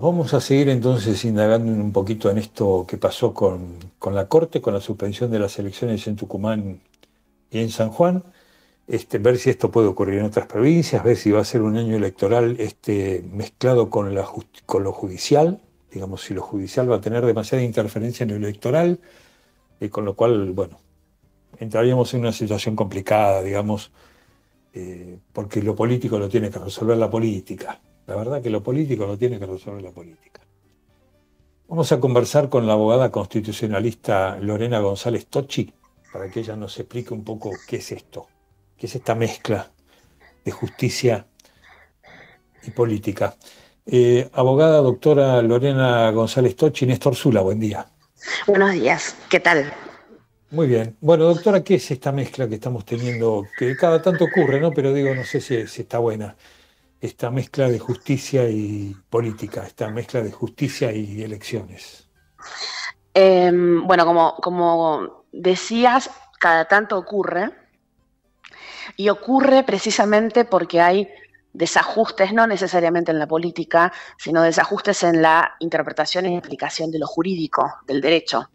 Vamos a seguir entonces indagando un poquito en esto que pasó con la Corte, con la suspensión de las elecciones en Tucumán y en San Juan, ver si esto puede ocurrir en otras provincias, ver si va a ser un año electoral mezclado con, con lo judicial, digamos, si lo judicial va a tener demasiada interferencia en lo electoral, con lo cual, bueno, entraríamos en una situación complicada, digamos, porque lo político lo tiene que resolver la política. La verdad que lo político lo tiene que resolver la política. Vamos a conversar con la abogada constitucionalista Lorena González Tocci para que ella nos explique un poco qué es esto, qué es esta mezcla de justicia y política. Abogada doctora Lorena González Tocci, Néstor Zula, buen día. Buenos días, ¿qué tal? Muy bien. Bueno, doctora, ¿qué es esta mezcla que estamos teniendo? Que cada tanto ocurre, ¿no? Pero digo, no sé si está buena. Esta mezcla de justicia y política, esta mezcla de justicia y elecciones. Bueno, como decías, cada tanto ocurre, y ocurre precisamente porque hay desajustes, no necesariamente en la política, sino desajustes en la interpretación y aplicación de lo jurídico, del derecho.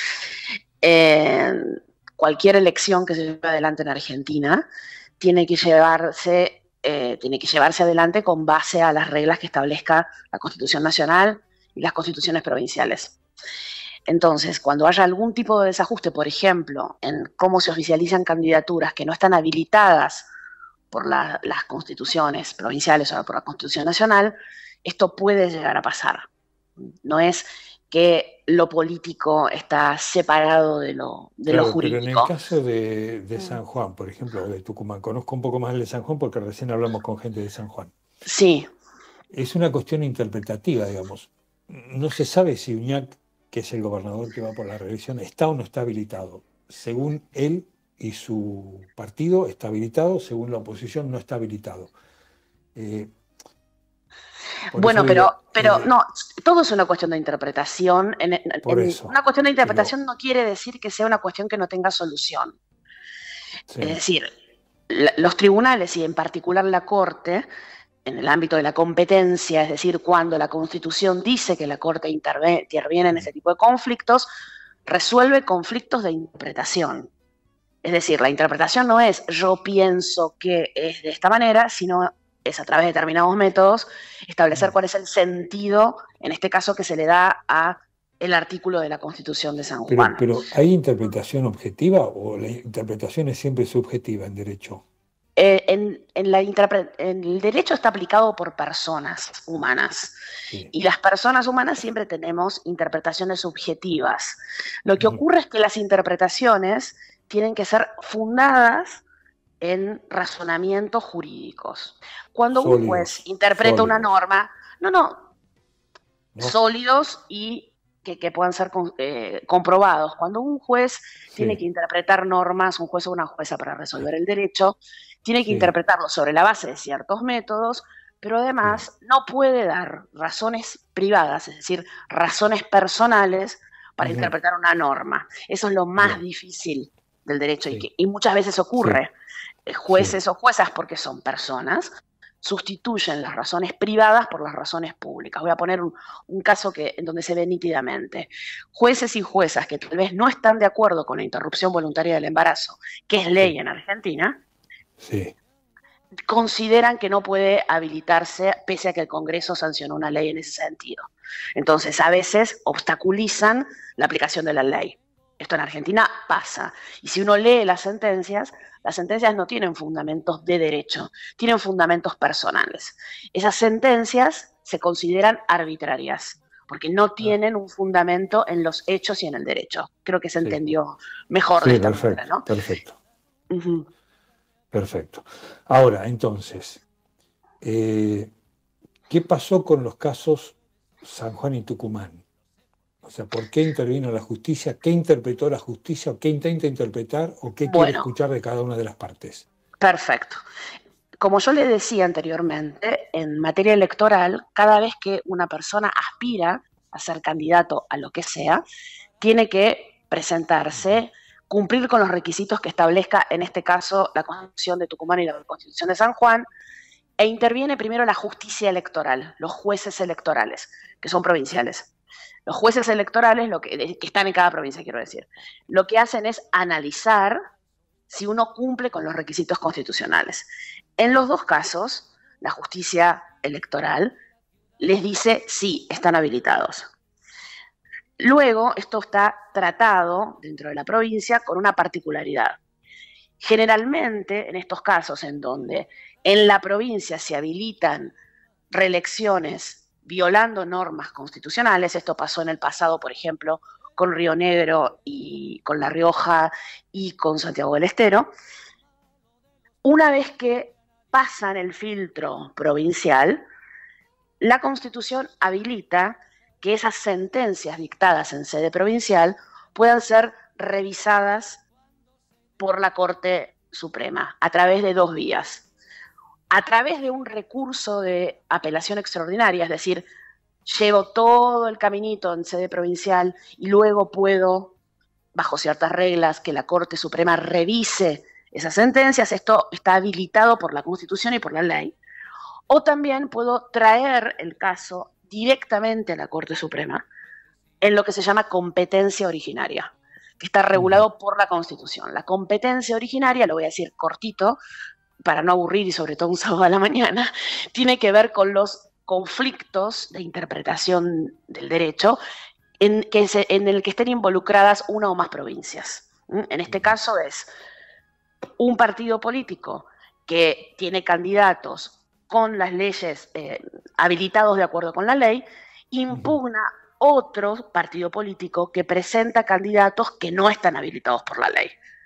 Cualquier elección que se lleve adelante en Argentina tiene que llevarse adelante con base a las reglas que establezca la Constitución Nacional y las constituciones provinciales. Entonces, cuando haya algún tipo de desajuste, por ejemplo, en cómo se oficializan candidaturas que no están habilitadas por las constituciones provinciales o por la Constitución Nacional, esto puede llegar a pasar. No es que lo político está separado de lo Claro, pero en el jurídico. caso de San Juan, por ejemplo, o de Tucumán, conozco un poco más el de San Juan porque recién hablamos con gente de San Juan. Sí. Es una cuestión interpretativa, digamos. No se sabe si Uñac, que es el gobernador que va por la reelección, está o no está habilitado. Según él y su partido está habilitado, según la oposición no está habilitado. Eh, por eso Bueno, digo, pero no, todo es una cuestión de interpretación. por eso. Una cuestión de Pero, interpretación no quiere decir que sea una cuestión que no tenga solución. Es sí, decir, los tribunales y en particular la Corte, en el ámbito de la competencia, es decir, cuando la Constitución dice que la Corte interviene en ese tipo de conflictos, resuelve conflictos de interpretación. Es decir, la interpretación no es yo pienso que es de esta manera, sino es a través de determinados métodos establecer cuál es el sentido, en este caso, que se le da a el artículo de la Constitución de San Juan. pero ¿hay interpretación objetiva o la interpretación es siempre subjetiva en derecho? El derecho está aplicado por personas humanas Sí. y las personas humanas siempre tenemos interpretaciones subjetivas. Lo que ocurre es que las interpretaciones tienen que ser fundadas en razonamientos jurídicos. Cuando un juez Sólidos, interpreta una sólidos, norma, ¿no? sólidos y que puedan ser comprobados. Cuando un juez tiene que Sí, interpretar normas, un juez o una jueza para resolver el derecho, tiene que sí, interpretarlo sobre la base de ciertos métodos, pero sí. además no puede dar razones privadas, es decir, razones personales para Ujú. interpretar una norma. Eso es lo más Bien, difícil del derecho sí, y muchas veces sí, ocurre. sí. Jueces o juezas, porque son personas, sustituyen las razones privadas por las razones públicas. Voy a poner un caso en donde se ve nítidamente. Jueces y juezas que tal vez no están de acuerdo con la interrupción voluntaria del embarazo, que es ley Sí, en Argentina, sí, consideran que no puede habilitarse pese a que el Congreso sancionó una ley en ese sentido. Entonces, a veces obstaculizan la aplicación de la ley. Esto en Argentina pasa. Y si uno lee las sentencias no tienen fundamentos de derecho, tienen fundamentos personales. Esas sentencias se consideran arbitrarias, porque no ah, tienen un fundamento en los hechos y en el derecho. Creo que se sí, entendió mejor de sí, esta manera, perfecto, ¿no? perfecto, Uh -huh. perfecto. Ahora, entonces, eh, ¿qué pasó con los casos San Juan y Tucumán? O sea, ¿por qué intervino la justicia? ¿Qué interpretó la justicia? ¿O qué intenta interpretar? ¿O qué quiere Bueno, escuchar de cada una de las partes? perfecto. Como yo le decía anteriormente, en materia electoral, cada vez que una persona aspira a ser candidato a lo que sea, tiene que Ujú. presentarse, cumplir con los requisitos que establezca, en este caso, la Constitución de Tucumán y la Constitución de San Juan, e interviene primero la justicia electoral, los jueces electorales, que son provinciales. Los jueces electorales, que están en cada provincia, quiero decir, lo que hacen es analizar si uno cumple con los requisitos constitucionales. En los dos casos, la justicia electoral les dice sí, están habilitados. Luego, esto está tratado dentro de la provincia con una particularidad. Generalmente, en estos casos en donde en la provincia se habilitan reelecciones violando normas constitucionales, esto pasó en el pasado, por ejemplo, con Río Negro y con La Rioja y con Santiago del Estero, una vez que pasan el filtro provincial, la Constitución habilita que esas sentencias dictadas en sede provincial puedan ser revisadas por la Corte Suprema a través de dos vías. A través de un recurso de apelación extraordinaria, es decir, llevo todo el caminito en sede provincial y luego puedo, bajo ciertas reglas, que la Corte Suprema revise esas sentencias. Esto está habilitado por la Constitución y por la ley. O también puedo traer el caso directamente a la Corte Suprema en lo que se llama competencia originaria, que está regulado por la Constitución. La competencia originaria, lo voy a decir cortito, para no aburrir y sobre todo un sábado a la mañana, tiene que ver con los conflictos de interpretación del derecho en el que estén involucradas una o más provincias. En este caso es un partido político que tiene candidatos con las leyes habilitados de acuerdo con la ley, impugna otro partido político que presenta candidatos que no están habilitados por la ley.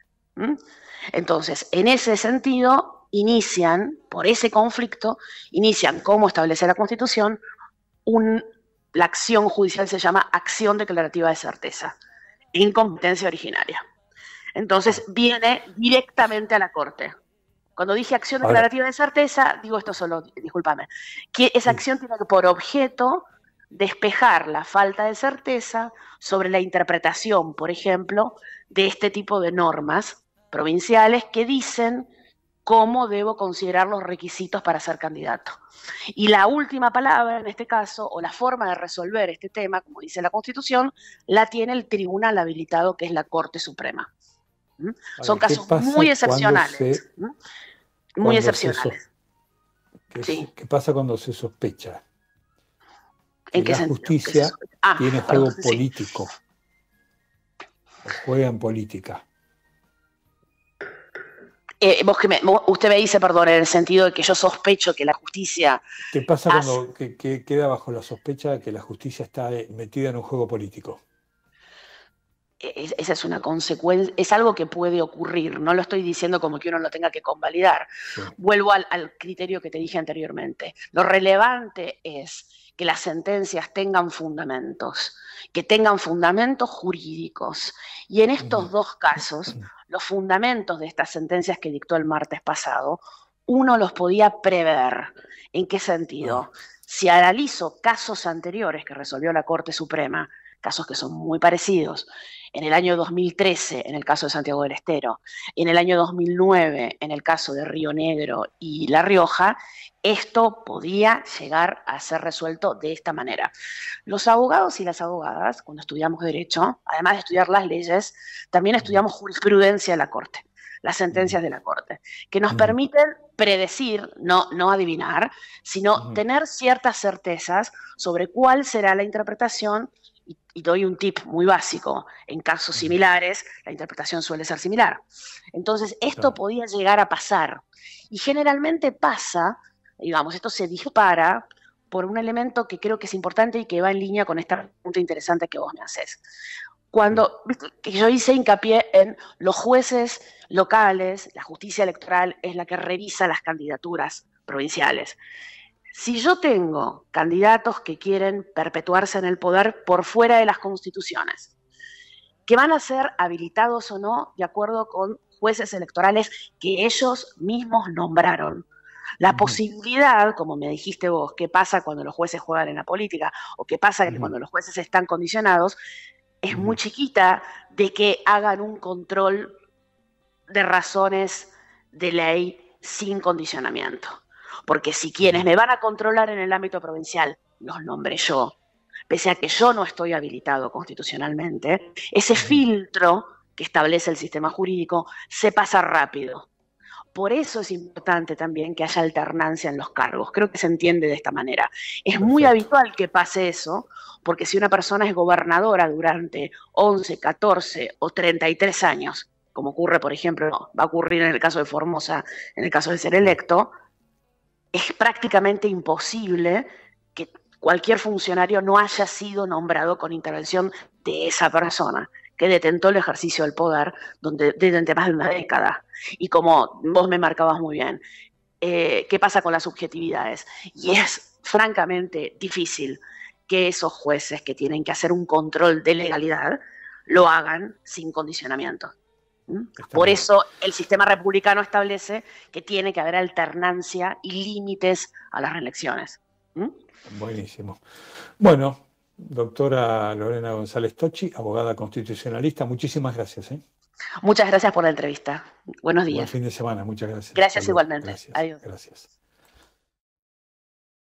Entonces, en ese sentido, por ese conflicto, inician, como establece la Constitución, la acción judicial se llama acción declarativa de certeza, en competencia originaria. Entonces, viene directamente a la Corte. Cuando dije acción declarativa de certeza, digo esto solo, discúlpame, que esa acción tiene por objeto despejar la falta de certeza sobre la interpretación, por ejemplo, de este tipo de normas provinciales que dicen cómo debo considerar los requisitos para ser candidato. Y la última palabra en este caso, o la forma de resolver este tema, como dice la Constitución, la tiene el tribunal habilitado, que es la Corte Suprema. Son casos muy excepcionales. Muy excepcionales. ¿Qué pasa cuando se sospecha? ¿En qué la sentido? Justicia tiene juego político. O juega en política. Usted me dice, perdón, en el sentido de que yo sospecho que la justicia... ¿Qué pasa cuando queda bajo la sospecha de que la justicia está metida en un juego político? Esa es una consecuencia, es algo que puede ocurrir, no lo estoy diciendo como que uno lo tenga que convalidar. Sí. Vuelvo al criterio que te dije anteriormente. Lo relevante es que las sentencias tengan fundamentos, que tengan fundamentos jurídicos. Y en estos dos casos, los fundamentos de estas sentencias que dictó el martes pasado, uno los podía prever. ¿En qué sentido? Si analizo casos anteriores que resolvió la Corte Suprema, casos que son muy parecidos, en el año 2013, en el caso de Santiago del Estero, y en el año 2009, en el caso de Río Negro y La Rioja, esto podía llegar a ser resuelto de esta manera. Los abogados y las abogadas, cuando estudiamos Derecho, además de estudiar las leyes, también estudiamos jurisprudencia de la Corte, las sentencias de la Corte, que nos permiten predecir, no adivinar, sino tener ciertas certezas sobre cuál será la interpretación. Y doy un tip muy básico, en casos similares, la interpretación suele ser similar. Entonces, esto podía llegar a pasar. Y generalmente pasa, digamos, esto se dispara por un elemento que creo que es importante y que va en línea con esta pregunta interesante que vos me haces. Cuando yo hice hincapié en los jueces locales, la justicia electoral es la que revisa las candidaturas provinciales. Si yo tengo candidatos que quieren perpetuarse en el poder por fuera de las constituciones, que van a ser habilitados o no de acuerdo con jueces electorales que ellos mismos nombraron, la posibilidad, como me dijiste vos, qué pasa cuando los jueces juegan en la política o qué pasa cuando los jueces están condicionados, es muy chiquita de que hagan un control de razones de ley sin condicionamiento. Porque si quienes me van a controlar en el ámbito provincial los nombré yo, pese a que yo no estoy habilitado constitucionalmente, ese filtro que establece el sistema jurídico se pasa rápido. Por eso es importante también que haya alternancia en los cargos. Creo que se entiende de esta manera. Es muy habitual que pase eso, porque si una persona es gobernadora durante 11, 14 o 33 años, como ocurre, por ejemplo, va a ocurrir en el caso de Formosa, en el caso de ser electo, es prácticamente imposible que cualquier funcionario no haya sido nombrado con intervención de esa persona que detentó el ejercicio del poder durante más de una década. Y como vos me marcabas muy bien, ¿qué pasa con las subjetividades? Y es francamente difícil que esos jueces que tienen que hacer un control de legalidad lo hagan sin condicionamiento. Por eso el sistema republicano establece que tiene que haber alternancia y límites a las reelecciones. Buenísimo. Bueno, doctora Lorena González Tocci, abogada constitucionalista, muchísimas gracias. Muchas gracias por la entrevista. Buenos días. Buen fin de semana, muchas gracias. Gracias igualmente. Gracias. Adiós. Gracias.